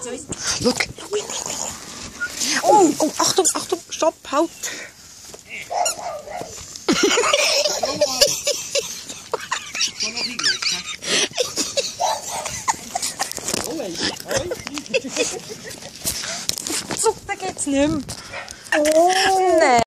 Schau. Oh, oh, Achtung, Achtung, stopp, halt. Zucken geht's nicht mehr. Oh. Nein.